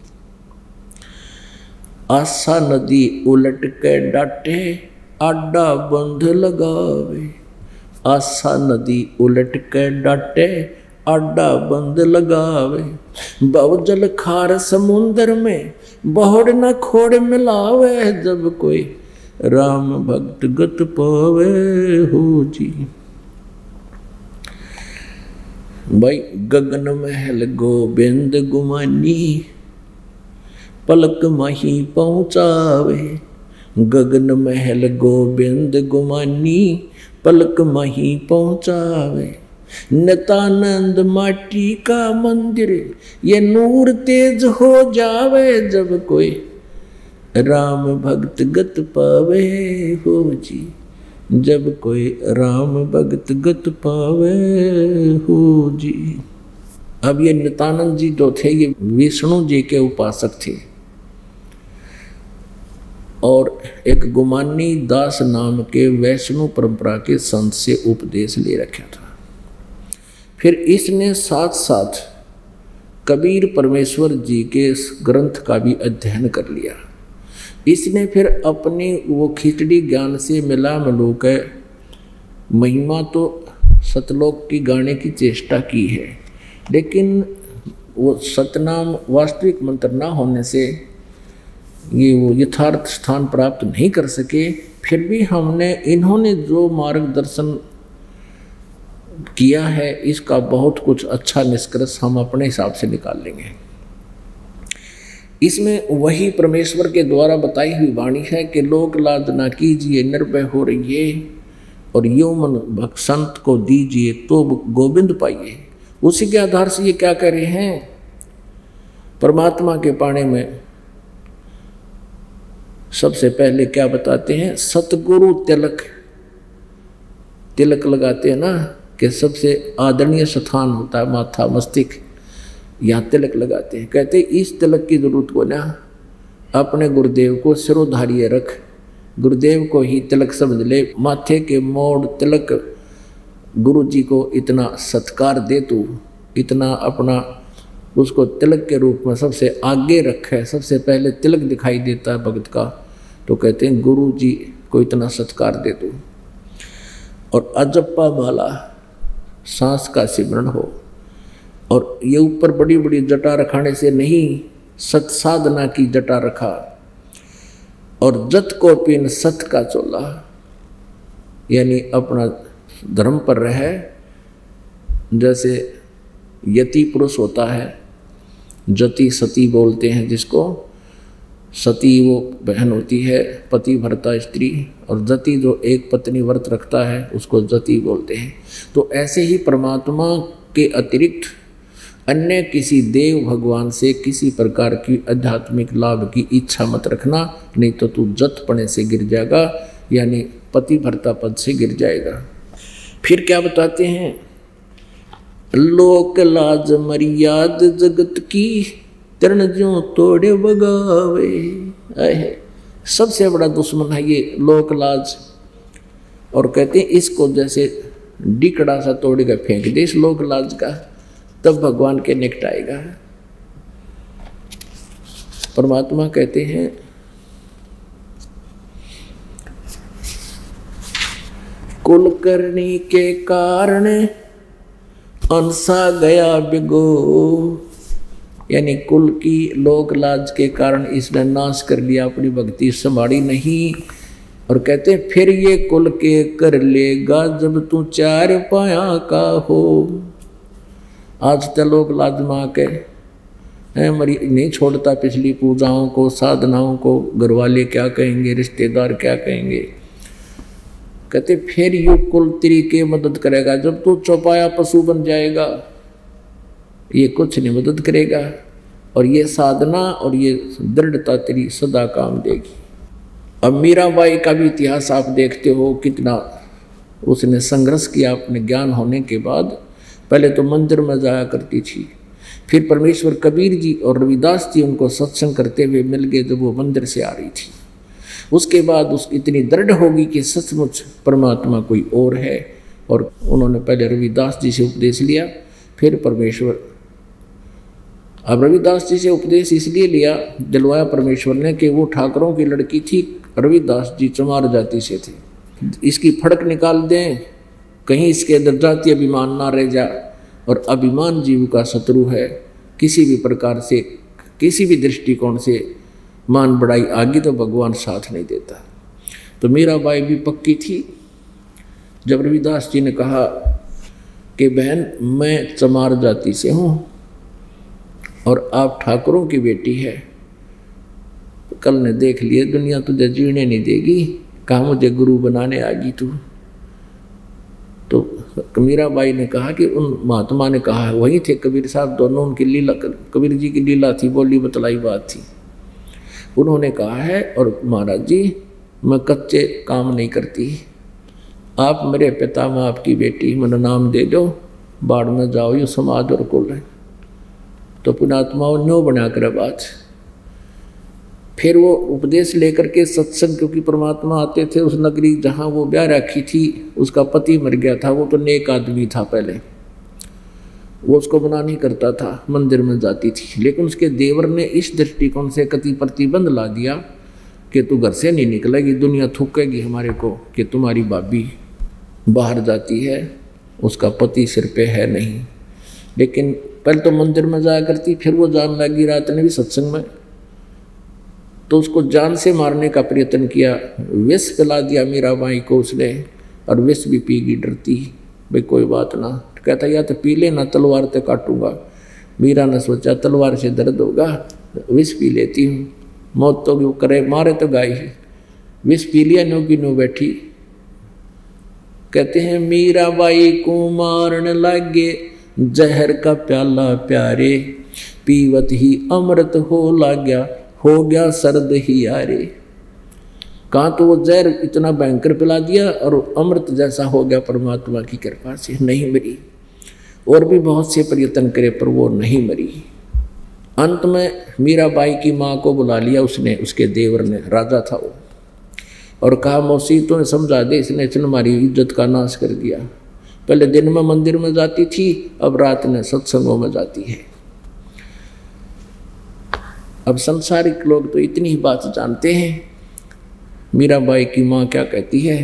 आशा नदी उलट के डाटे आडा बंध लगावे। आशा नदी उलट के डाटे आडा बंद लगावे। बहुजल खार समुंदर में बहुड़ न खोड़ मिलावे। जब कोई राम भक्त गत पावे हो जी। भाई गगन महल गोबिंद गुमानी पलक माही पहुँचावे। गगन महल गोबिंद गुमानी पलक माही पहुँचावे। नितानंद माटी का मंदिर ये नूर तेज हो जावे। जब कोई राम भक्त गत पावे हो जी। जब कोई राम भक्त गत पावे हो जी। अब ये नित्यानंद जी जो थे ये विष्णु जी के उपासक थे और एक गुमानी दास नाम के वैष्णु परंपरा के संत से उपदेश ले रखा था। फिर इसने साथ साथ कबीर परमेश्वर जी के ग्रंथ का भी अध्ययन कर लिया। इसने फिर अपनी वो खिचड़ी ज्ञान से मिला मिलो के महिमा तो सतलोक की गाने की चेष्टा की है, लेकिन वो सतनाम वास्तविक मंत्र ना होने से ये वो यथार्थ स्थान प्राप्त नहीं कर सके। फिर भी हमने इन्होंने जो मार्गदर्शन किया है इसका बहुत कुछ अच्छा निष्कर्ष हम अपने हिसाब से निकाल लेंगे। इसमें वही परमेश्वर के द्वारा बताई हुई वाणी है कि लोक लाज ना कीजिए निर्भय हो रहिए और यो मन भक्त संत को दीजिए तो गोविंद पाइए। उसी के आधार से ये क्या कह रहे हैं, परमात्मा के पाने में सबसे पहले क्या बताते हैं, सतगुरु तिलक तिलक लगाते हैं ना कि सबसे आदरणीय स्थान होता है माथा मस्तिष्क, यहाँ तिलक लगाते हैं। कहते हैं इस तिलक की जरूरत को ना अपने गुरुदेव को सिरोधार्य रख, गुरुदेव को ही तिलक समझ ले, माथे के मोड़ तिलक गुरु जी को इतना सत्कार दे, तू इतना अपना उसको तिलक के रूप में सबसे आगे रखे, सबसे पहले तिलक दिखाई देता है भगत का, तो कहते हैं गुरु जी को इतना सत्कार दे तू। और अजप्पा माला सांस का सिमरण हो, और ये ऊपर बड़ी बड़ी जटा रखाने से नहीं, सत साधना की जटा रखा। और जत को पिन सत का चोला, यानी अपना धर्म पर रहे। जैसे यति पुरुष होता है, जति सती बोलते हैं जिसको, सती वो बहन होती है पति भरता स्त्री, और जति जो एक पत्नी व्रत रखता है उसको जति बोलते हैं। तो ऐसे ही परमात्मा के अतिरिक्त अन्य किसी देव भगवान से किसी प्रकार की आध्यात्मिक लाभ की इच्छा मत रखना, नहीं तो तू जतपने से गिर जाएगा, यानी पति भरता पद से गिर जाएगा। फिर क्या बताते हैं, लोक लाज मर्याद जगत की तरण ज्यों तोड़े बगावे। है सबसे बड़ा दुश्मन है ये लोक लाज, और कहते हैं इसको जैसे डिकड़ा सा तोड़ेगा फेंक दे इस लोक लाज का, तब भगवान के निकट आएगा। परमात्मा कहते हैं कुलकर्णी के कारण अंसा गया बिगो, यानी कुल की लोक लाज के कारण इसने नाश कर लिया, अपनी भक्ति संभाली नहीं। और कहते हैं फिर ये कुल के कर लेगा जब तू चार पाया का हो। आज तो लोग लाज माँ के है मरी नहीं छोड़ता पिछली पूजाओं को, साधनाओं को, घर वाले क्या कहेंगे, रिश्तेदार क्या कहेंगे। कहते फिर यू कुल तेरी के मदद करेगा जब तू चौपाया पशु बन जाएगा, ये कुछ नहीं मदद करेगा। और ये साधना और ये दृढ़ता तेरी सदा काम देगी। अब मीराबाई का भी इतिहास आप देखते हो, कितना उसने संघर्ष किया अपने ज्ञान होने के बाद। पहले तो मंदिर में जाया करती थी, फिर परमेश्वर कबीर जी और रविदास जी उनको सत्संग करते हुए मिल गए जब वो मंदिर से आ रही थी। उसके बाद उसकी इतनी दृढ़ होगी कि सचमुच परमात्मा कोई और है। और उन्होंने पहले रविदास जी से उपदेश लिया, फिर परमेश्वर। अब रविदास जी से उपदेश इसलिए लिया, दिलवाया परमेश्वर ने कि वो ठाकरों की लड़की थी, रविदास जी चमार जाति से थे, इसकी फड़क निकाल दें, कहीं इसके अंदर जाति अभिमान ना रह जा। और अभिमान जीव का शत्रु है, किसी भी प्रकार से, किसी भी दृष्टिकोण से मान बढ़ाई आगे तो भगवान साथ नहीं देता। तो मीराबाई भी पक्की थी। जब रविदास जी ने कहा कि बहन मैं चमार जाति से हूँ और आप ठाकुरों की बेटी है, कल ने देख लिए दुनिया तुझे जीने नहीं देगी, कहा मुझे गुरु बनाने आ गई तू। तो मीराबाई ने कहा कि उन महात्मा ने कहा, वही थे कबीर साहब दोनों, उनकी लीला, कबीर जी की लीला थी, बोली बतलाई बात थी। उन्होंने कहा है, और महाराज जी मैं कच्चे काम नहीं करती, आप मेरे पिता मैं आपकी बेटी, मेरा नाम दे दो, बाढ़ में जाओ, ये समाज और कुल है। तो पुणात्माओं न्यो बना कर बात। फिर वो उपदेश लेकर के सत्संग, क्योंकि परमात्मा आते थे उस नगरी जहाँ वो ब्याह रखी थी, उसका पति मर गया था, वो तो नेक आदमी था पहले, वो उसको मना नहीं करता था, मंदिर में जाती थी। लेकिन उसके देवर ने इस दृष्टिकोण से कति प्रतिबंध ला दिया कि तू घर से नहीं निकलेगी, दुनिया थूकेगी हमारे को कि तुम्हारी भाभी बाहर जाती है, उसका पति सिर पे है नहीं। लेकिन पहले तो मंदिर में जाया करती, फिर वो जान लगी रात ने भी सत्संग में, तो उसको जान से मारने का प्रयत्न किया, विष पिला दिया मीराबाई को उसने, और विष भी पी गई डरती, भाई कोई बात ना, कहता या तो पी लेना, तलवार से काटूंगा। मीरा ने सोचा तलवार से दर्द होगा, विष पी लेती हूँ, मौत तो क्यों करे, मारे तो गाय है। विष पी लिया, नो की नो बैठी। कहते हैं मीराबाई को मारने लागे, जहर का प्याला प्यारे, पीवत ही अमृत हो लाग्या, हो गया सर्द ही यारे। कहाँ तो वो जहर इतना भयंकर पिला दिया और अमृत जैसा हो गया परमात्मा की कृपा से, नहीं मरी। और भी बहुत से प्रयत्न करे पर वो नहीं मरी। अंत में मीराबाई की माँ को बुला लिया उसने, उसके देवर ने, राजा था वो, और कहा मौसी तुम्हें समझा दे, इसने इसने हमारी इज्जत का नाश कर दिया। पहले दिन में मंदिर में जाती थी, अब रात में सत्संगों में जाती है। अब संसारिक लोग तो इतनी ही बात जानते हैं। मीराबाई की माँ क्या कहती है,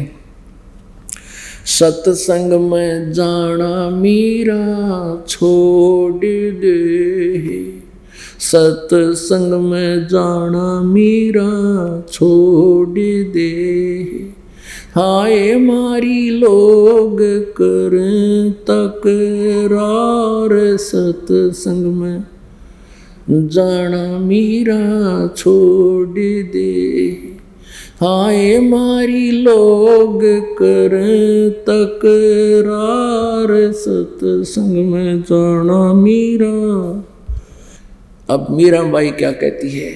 सत्संग में जाना मीरा छोड़ दे, सत्संग में जाना मीरा छोड़ दे, हाय मारी लोग करें तकरार, सत्संग में जाना मीरा छोड़ दे, हाय मारी लोग करें तकरार, सत्संग में जाना मीरा। अब मीराबाई क्या कहती है,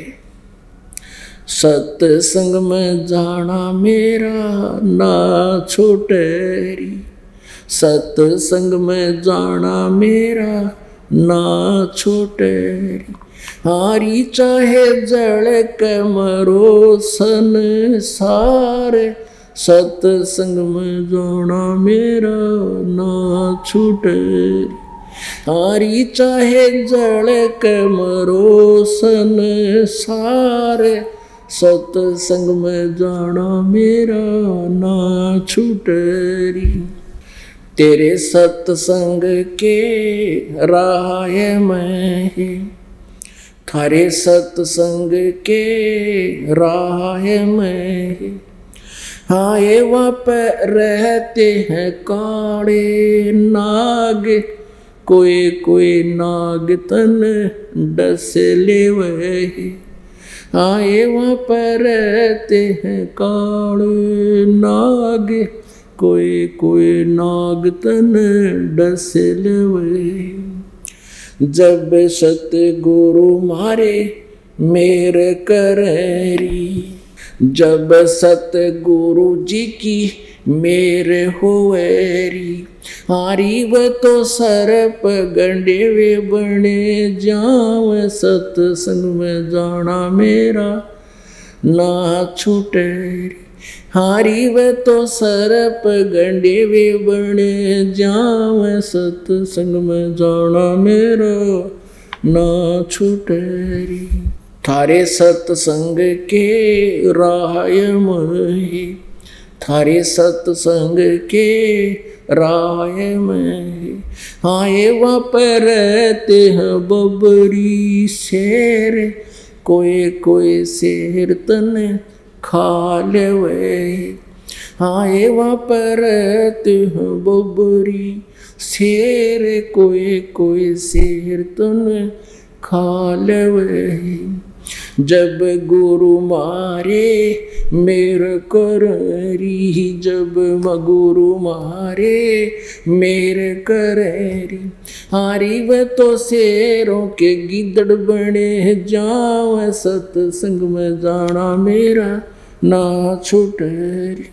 सत्संग में जाना मेरा ना छोटेरी, सत्संग में जाना मेरा ना छोटेरी, हारी चाहे जड़ के मरो संसार, सत्संग में जाना मेरा ना छूटेरी, हारी चाहे जड़ के मरो संसार, सत्संग में जाना मेरा ना छूटरी। तेरे सत्संग के राह में, थारे सत्संग के राह में, आए वहाँ पर रहते हैं काले नाग, कोई कोई नाग तन डस ले वही। आए वहाँ पर रहते हैं काले नाग, कोई कोई नाग तन डस ले वही। जब सतगुरु मारे मेरे करेरी, जब सतगुरु जी की मेरे होएरी। हारी व तो सरप गंडे वे बने जाव, सत्संग में जाना मेरा ना छूटेरी। हारी व तो सरप गंडे वे बने जाव, सत्संग में जाना मेरा ना छूटेरी। थारे सत्संग के राह में, थारे सत्संग के राह में, आए वहाँ पर रहते हैं बबरी शेर, कोई कोई शेर तन खा ले वे। आए वहाँ पर रहते हैं बबरी शेर, कोई कोई शेर तन खा ले वे। जब गुरु मारे मेरे करेरी, जब गुरु मारे मेरे करेरी। हारी व तो शेरों के गिदड़ बने जाओ, सत्संग में जाना मेरा ना छूटेरी।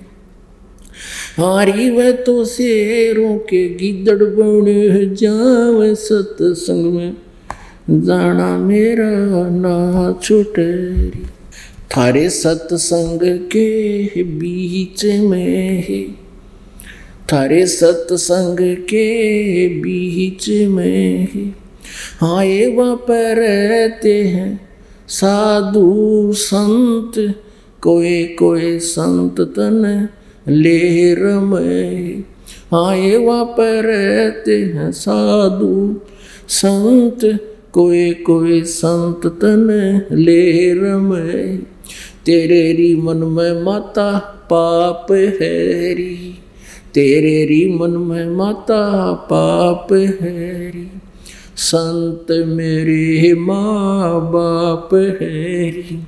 हारी व तो शेरों के गिदड़ बने जाओ, सत्संग में जाना मेरा ना छूटेरी। थारे सत्संग के बीच में, थारे सत्संग के बीच में, आए वहाँ पर रहते हैं साधु संत, कोई कोई संत तन लेर में। आए वहाँ पर रहते हैं साधु संत, कोई कोई संत तन लेर में। तेरे री मन में माता पाप हैरी, तेरे री मन में माता पाप हैरी। संत मेरे माँ बाप हैरी,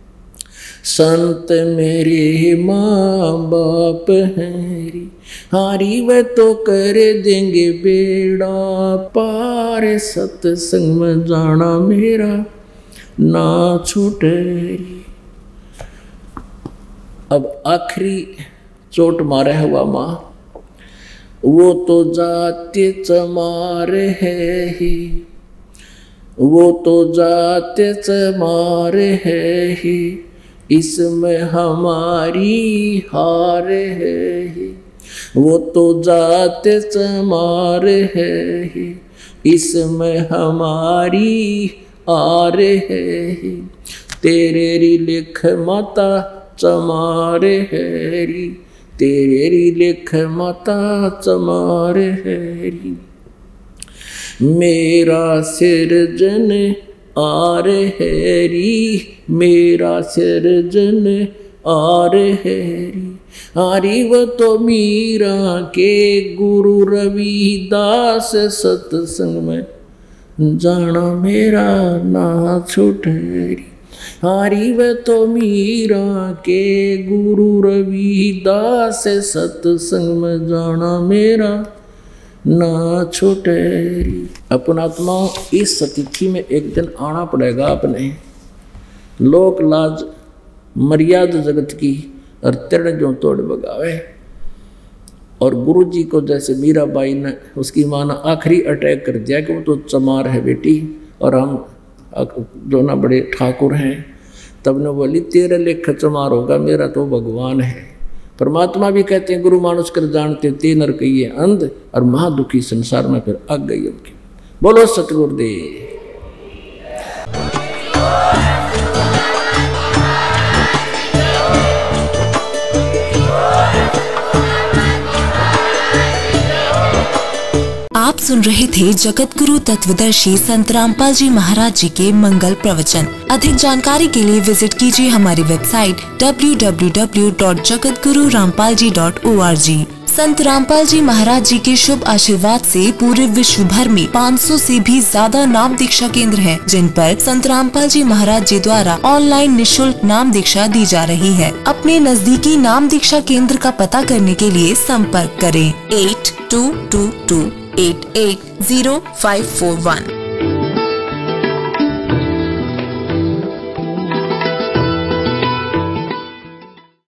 संत मेरे माँ बाप हैरी। हारी व तो कर देंगे बेड़ा पार, सत्संग में जाना मेरा ना छूटेरी। अब आखिरी चोट मारे हुआ माँ, वो तो जाते चमार है ही, वो तो जाते चमार है ही, इसमें हमारी हार है ही। वो तो जाते चमार है ही, इसमें हमारी आर है ही। तेरे री लिख माता चमार हैरी, तेरे री लिख माता चमार हैरी। मेरा सिरजन आर हैरी, मेरा सिरजन आर हैरी। हारी व तो मीरा के गुरु रविदास, सत्संग में जाना मेरा ना छूटेरी। हारी व तो मीरा के गुरु रविदास, सत्संग में जाना मेरा ना छूटेरी। अपन आत्मा इस सतिथि में एक दिन आना पड़ेगा अपने। लोक लाज मर्यादा जगत की और तिरण जो तोड़ बगावे। और गुरु जी को जैसे मीराबाई ने उसकी माँ ने आखिरी अटैक कर दिया कि वो तो चमार है बेटी और हम जो ना बड़े ठाकुर हैं, तब ने बोली तेरे लेख चमार होगा, मेरा तो भगवान है। परमात्मा भी कहते हैं गुरु मानुष कर जानते ते नर कहिए अंध, और महादुखी संसार में फिर आग गई उनकी। बोलो सतगुरुदेव। सुन रहे थे जगत गुरु तत्वदर्शी संत रामपाल जी महाराज जी के मंगल प्रवचन। अधिक जानकारी के लिए विजिट कीजिए हमारी website W W W dot Jagat Guru Rampal ji dot O R G. Sant Rampal जी महाराज जी के शुभ आशीर्वाद से पूरे विश्व भर में पाँच सौ से भी ज्यादा नाम दीक्षा केंद्र हैं, जिन पर संत रामपाल जी महाराज जी द्वारा ऑनलाइन निशुल्क नाम दीक्षा दी जा रही है। अपने नजदीकी नाम दीक्षा केंद्र का पता करने के लिए संपर्क करें eight two two two eight eight zero five four one.